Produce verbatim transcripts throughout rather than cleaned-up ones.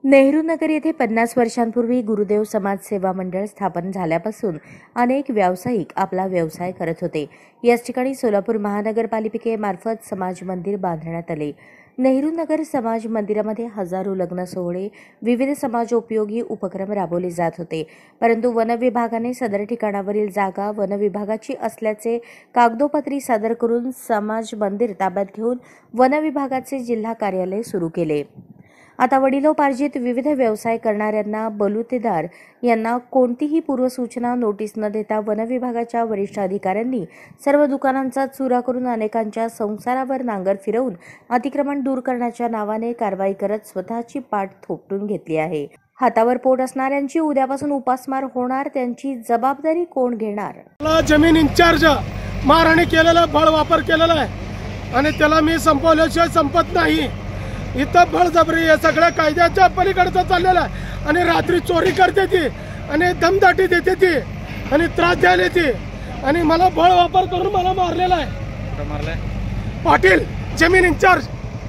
नेहरू नगर येथे पन्नास वर्षांपूर्वी गुरुदेव समाज सेवा मंडळ स्थापन झाल्यापासून अनेक व्यावसायिक आपला व्यवसाय करत होते। याच ठिकाणी सोलापूर महानगरपालिकेमार्फत समाज मंदिर बांधण्यात आले। नेहरू नगर समाज मंदिरामध्ये हजारो लग्न सोहळे, विविध समाजोपयोगी उपक्रम राबवले जात होते, परंतु वन विभागाने सदर ठिकाणावरील जागा वन विभागाची असल्याचे कागदोपत्री सादर करून समाज मंदिर ताब्यात घेऊन वन विभागाचे जिल्हा कार्यालय सुरू केले। आता वडिलोपार्जित विविध व्यवसाय करणाऱ्यांना बलुतेदार यांना कोणतीही पूर्वसूचना नोटीस न देता वन विभागाच्या वरिष्ठ अधिकाऱ्यांनी सर्व दुकानांचा चुरा करून अनेकांच्या संसारावर नांगर फिरवून अतिक्रमण दूर करण्याच्या नावाने कारवाई करत स्वतःची पाठ थोपटून घेतली आहे। हातावर पोट असणाऱ्यांची उद्यापासून उपासमार होणार, त्यांची जबाबदारी कोण घेणार? जमीन इन्चार्ज महाराणी केलेला बळ वापर केलेला आहे आणि त्याला मी संपवल्याशिवाय संपत नाही। इथं बळजबरी या सगळ्या कायद्याच्या पलीकडचं चाललेलं आहे आणि रात्री चोरी करते ती आणि दमदाटी देते ती आणि त्रास द्यायला ती आणि मला बळ वापर करून मला मारलेला आहे। मारलाय पाटील जमीन इन्चार्ज।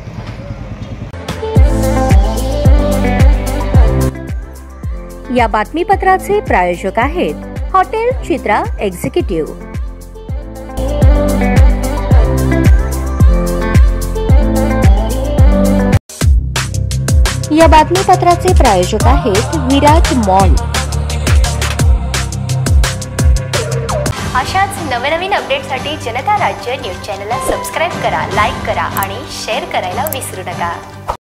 या बातमीपत्राचे प्रायोजक आहेत हॉटेल चित्रा एक्झिक्युटिव्ह। या बातमीपत्राचे प्रायोजक आहेत विराज मॉल। अशाच नवनवीन अपडेटसाठी जनता राज्य न्यूज चॅनलला सबस्क्राईब करा, लाईक करा आणि शेअर करायला विसरू नका।